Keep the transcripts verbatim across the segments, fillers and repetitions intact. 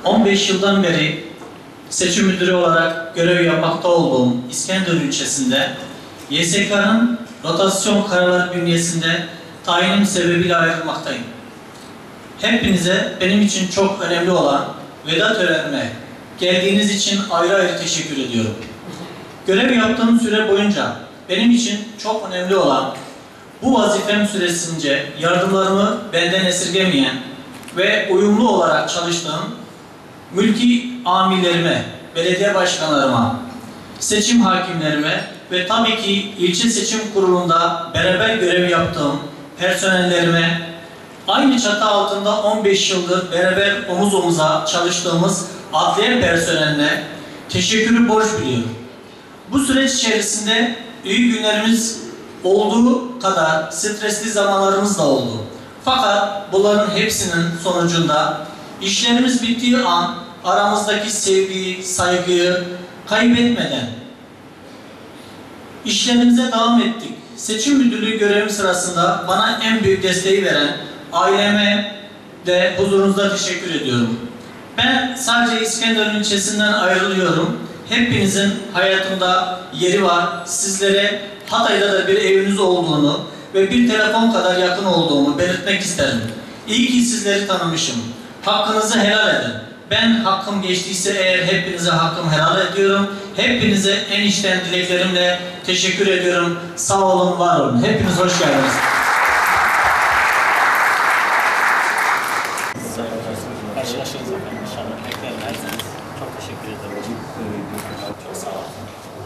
on beş yıldan beri seçim müdürü olarak görev yapmakta olduğum İskenderun ilçesinde Y S K'nın rotasyon kararları bünyesinde tayinim sebebiyle ayrılmaktayım. Hepinize benim için çok önemli olan veda törenime geldiğiniz için ayrı ayrı teşekkür ediyorum. Görev yaptığım süre boyunca benim için çok önemli olan, bu vazifem süresince yardımlarımı benden esirgemeyen ve uyumlu olarak çalıştığım mülki amirlerime, belediye başkanlarıma, seçim hakimlerime ve tabii ki ilçe seçim kurulunda beraber görev yaptığım personellerime, aynı çatı altında on beş yıldır beraber omuz omuza çalıştığımız adliye personeline teşekkürü borç biliyorum. Bu süreç içerisinde iyi günlerimiz olduğu kadar stresli zamanlarımız da oldu. Fakat bunların hepsinin sonucunda işlerimiz bittiği an aramızdaki sevgiyi, saygıyı kaybetmeden işlerimize devam ettik. Seçim müdürlüğü görevim sırasında bana en büyük desteği veren aileme de huzurunuzda teşekkür ediyorum. Ben sadece İskenderun ilçesinden ayrılıyorum. Hepinizin hayatımda yeri var. Sizlere Hatay'da da bir eviniz olduğunu ve bir telefon kadar yakın olduğumu belirtmek isterim. İyi ki sizleri tanımışım. Hakkınızı helal edin. Ben hakkım geçtiyse eğer hepinize hakkımı helal ediyorum. Hepinize en içten dileklerimle teşekkür ediyorum. Sağ olun, var olun. Hepiniz hoş geldiniz. Karşılaşırız efendim inşallah. Beklerseniz. Çok teşekkür ederim. Çok sağ olun.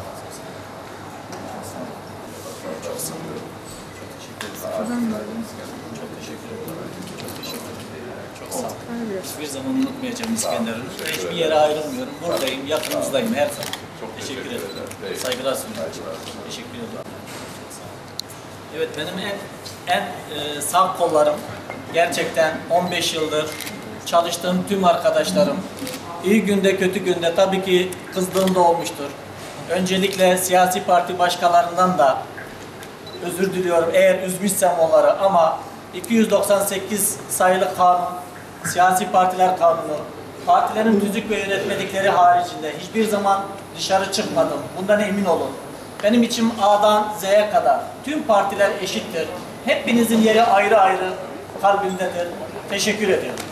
Çok sağ olun. Çok teşekkür ederim. Çok teşekkür ederim. Çok teşekkür ederim. Çok sağ olun. Hiçbir zaman unutmayacağım İskenderun'u. Hiçbir yere ayrılmıyorum. Buradayım, yakınızdayım her zaman. Çok teşekkür ederim. Saygılar sunuyorum. Teşekkür ederim. Evet, benim en en e, sağ kollarım gerçekten on beş yıldır çalıştığım tüm arkadaşlarım. İyi günde kötü günde tabii ki kızdığım da olmuştur. Öncelikle siyasi parti başkanlarından da özür diliyorum eğer üzmüşsem onları, ama iki yüz doksan sekiz sayılı kanun, siyasi partiler kanunu, partilerin tüzük ve yönetmelikleri haricinde hiçbir zaman dışarı çıkmadım. Bundan emin olun. Benim için A'dan Z'ye kadar tüm partiler eşittir. Hepinizin yeri ayrı ayrı kalbimdedir. Teşekkür ediyorum.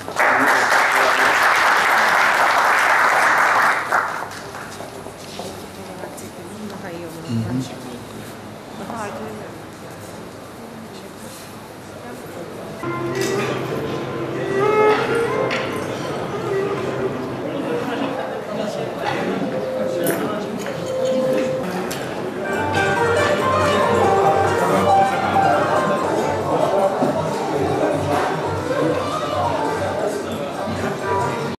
Daha iyi olur. Daha arkaya